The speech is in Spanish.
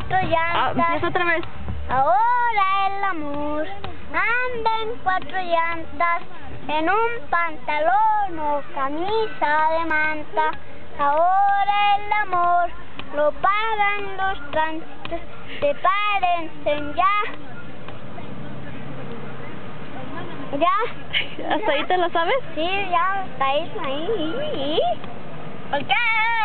cuatro llantas. Empieza otra vez. Ahora el amor anda en cuatro llantas, en un pantalón o camisa de manta. Ahora el amor lo pagan los tránsitos. Prepárense ya. ¿Ya? ¿Hasta ahí te lo sabes? Sí, ya, está ahí. Ok.